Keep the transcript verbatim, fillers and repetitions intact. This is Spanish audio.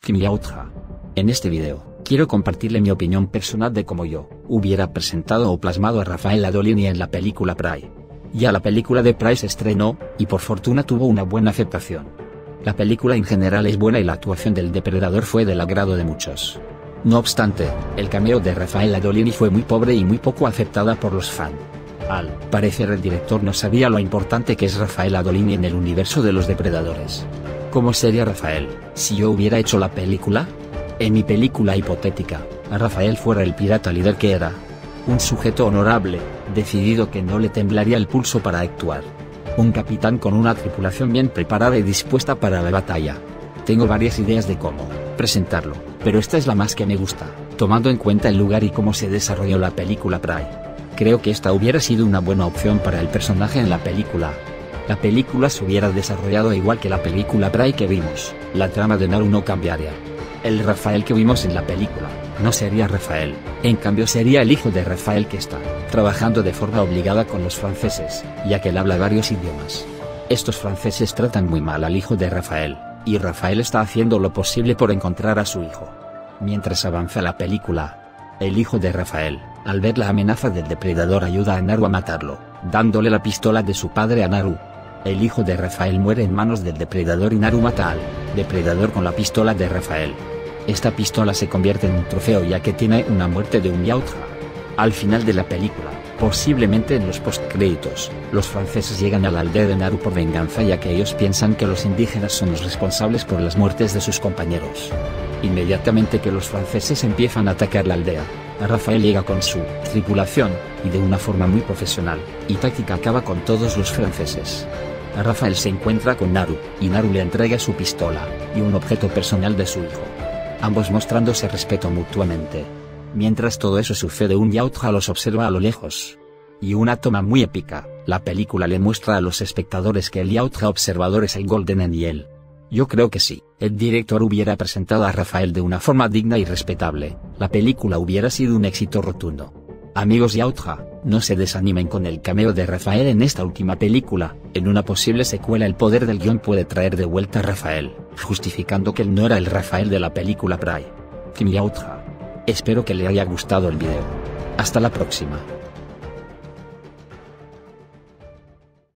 Kim Yautra. En este video, quiero compartirle mi opinión personal de cómo yo hubiera presentado o plasmado a Rafael Adolini en la película Prey. Ya la película de Prey se estrenó, y por fortuna tuvo una buena aceptación. La película en general es buena y la actuación del depredador fue del agrado de muchos. No obstante, el cameo de Rafael Adolini fue muy pobre y muy poco aceptada por los fans. Al parecer el director no sabía lo importante que es Rafael Adolini en el universo de los depredadores. ¿Cómo sería Rafael si yo hubiera hecho la película? En mi película hipotética, a Rafael fuera el pirata líder que era. Un sujeto honorable, decidido que no le temblaría el pulso para actuar. Un capitán con una tripulación bien preparada y dispuesta para la batalla. Tengo varias ideas de cómo presentarlo, pero esta es la más que me gusta, tomando en cuenta el lugar y cómo se desarrolló la película Prey. Creo que esta hubiera sido una buena opción para el personaje en la película. La película se hubiera desarrollado igual que la película Prey que vimos, la trama de Naru no cambiaría. El Rafael que vimos en la película no sería Rafael, en cambio sería el hijo de Rafael que está trabajando de forma obligada con los franceses, ya que él habla varios idiomas. Estos franceses tratan muy mal al hijo de Rafael, y Rafael está haciendo lo posible por encontrar a su hijo. Mientras avanza la película, el hijo de Rafael, al ver la amenaza del depredador, ayuda a Naru a matarlo, dándole la pistola de su padre a Naru. El hijo de Rafael muere en manos del depredador y Naru mata al depredador con la pistola de Rafael. Esta pistola se convierte en un trofeo ya que tiene una muerte de un Yautra. Al final de la película, posiblemente en los postcréditos, los franceses llegan a la aldea de Naru por venganza ya que ellos piensan que los indígenas son los responsables por las muertes de sus compañeros. Inmediatamente que los franceses empiezan a atacar la aldea, Rafael llega con su tripulación, y de una forma muy profesional y táctica acaba con todos los franceses. Rafael se encuentra con Naru, y Naru le entrega su pistola y un objeto personal de su hijo, ambos mostrándose respeto mutuamente. Mientras todo eso sucede, un Yautra los observa a lo lejos. Y una toma muy épica, la película le muestra a los espectadores que el Yautra observador es el Golden Angel. Yo creo que si el director hubiera presentado a Rafael de una forma digna y respetable, la película hubiera sido un éxito rotundo. Amigos Yautra, no se desanimen con el cameo de Rafael en esta última película. En una posible secuela el poder del guión puede traer de vuelta a Rafael, justificando que él no era el Rafael de la película Prey. Kim Yautra. Espero que le haya gustado el video. Hasta la próxima.